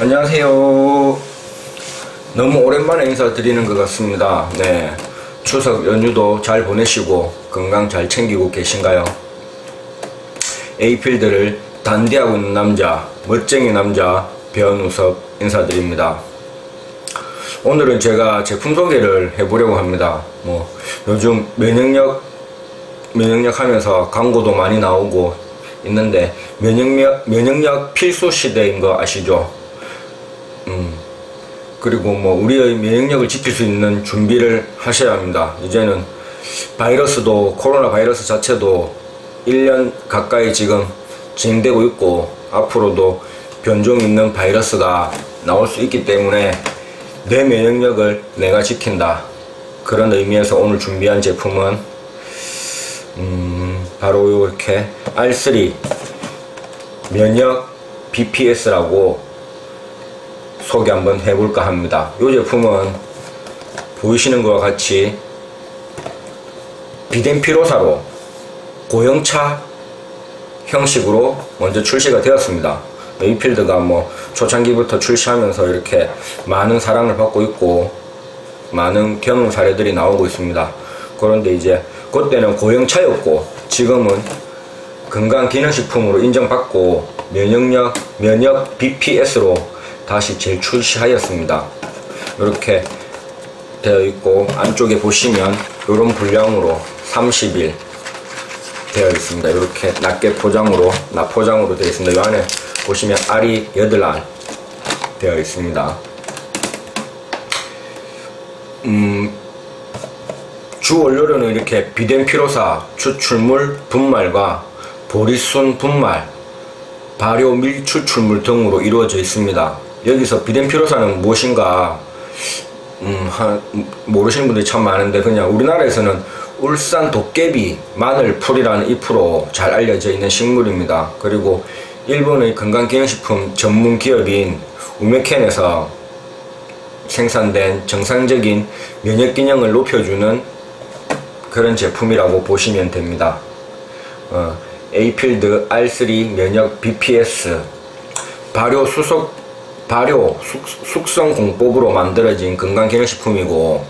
안녕하세요. 너무 오랜만에 인사드리는 것 같습니다. 네, 추석 연휴도 잘 보내시고 건강 잘 챙기고 계신가요? 에이필드를 단디하고 있는 남자, 멋쟁이 남자 변우섭 인사드립니다. 오늘은 제가 제품 소개를 해보려고 합니다. 요즘 면역력 하면서 광고도 많이 나오고 있는데 면역력 필수 시대인 거 아시죠? 그리고 우리의 면역력을 지킬 수 있는 준비를 하셔야 합니다. 이제는 코로나 바이러스 자체도 1년 가까이 지금 진행되고 있고 앞으로도 변종 있는 바이러스가 나올 수 있기 때문에 내 면역력을 내가 지킨다. 그런 의미에서 오늘 준비한 제품은 바로 이렇게 R3 면역 BPS라고 소개 한번 해볼까 합니다. 이 제품은 보이시는 것과 같이 비덴 피로사로 고형차 형식으로 먼저 출시가 되었습니다. 에이필드가 초창기부터 출시하면서 이렇게 많은 사랑을 받고 있고 많은 경험 사례들이 나오고 있습니다. 그런데 이제 그때는 고형차였고 지금은 건강기능식품으로 인정받고 면역 BPS로 다시 재출시하였습니다. 이렇게 되어 있고 안쪽에 보시면 이런 분량으로 30일 되어 있습니다. 이렇게 낱개 포장으로 되어 있습니다. 이 안에 보시면 알이 8알 되어 있습니다. 주 원료로는 이렇게 비덴 피로사 추출물 분말과 보리순 분말, 발효 밀 추출물 등으로 이루어져 있습니다. 여기서 비덴 피로사는 무엇인가 모르시는 분들이 참 많은데 그냥 우리나라에서는 울산 도깨비 마늘풀이라는 잎으로 잘 알려져 있는 식물입니다. 그리고 일본의 건강기능식품 전문 기업인 우메켄에서 생산된 정상적인 면역기능을 높여주는 그런 제품이라고 보시면 됩니다. 에이필드 R3 면역 BPS 발효 숙성 공법으로 만들어진 건강기능식품이고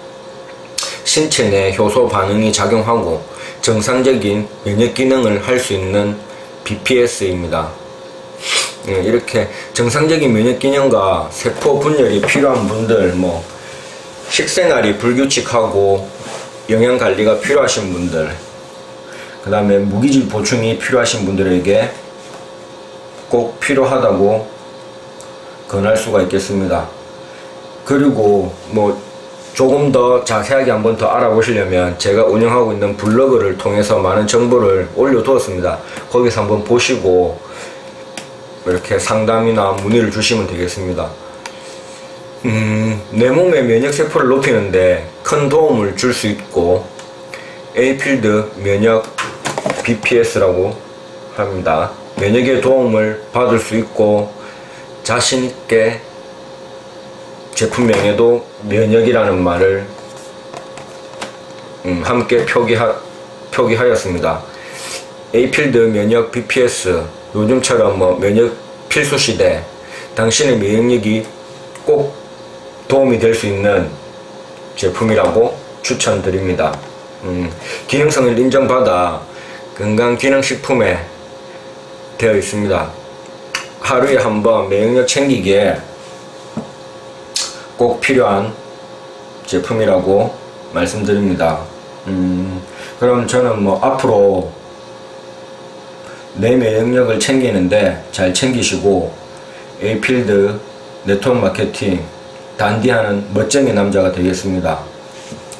신체 내 효소 반응이 작용하고 정상적인 면역기능을 할 수 있는 BPS입니다. 이렇게 정상적인 면역기능과 세포 분열이 필요한 분들, 식생활이 불규칙하고 영양관리가 필요하신 분들, 그 다음에 무기질 보충이 필요하신 분들에게 꼭 필요하다고 권할 수가 있겠습니다. 그리고 조금 더 자세하게 한번 더 알아보시려면 제가 운영하고 있는 블로그를 통해서 많은 정보를 올려두었습니다. 거기서 한번 보시고 이렇게 상담이나 문의를 주시면 되겠습니다. 내 몸의 면역세포를 높이는데 큰 도움을 줄 수 있고 에이필드 면역 BPS라고 합니다. 면역에 도움을 받을 수 있고 자신있게 제품명에도 면역이라는 말을 함께 표기하였습니다. 에이필드 면역 BPS, 요즘처럼 면역 필수시대 당신의 면역력이 꼭 도움이 될 수 있는 제품이라고 추천드립니다. 기능성을 인정받아 건강기능식품에 되어 있습니다. 하루에 한번 면역력 챙기기에 꼭 필요한 제품이라고 말씀드립니다. 그럼 저는 앞으로 내 면역력을 챙기는데 잘 챙기시고 에이필드 네트워크 마케팅 단디하는 멋쟁이 남자가 되겠습니다.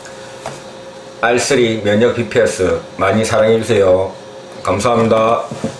R3 면역 BPS 많이 사랑해주세요. 감사합니다.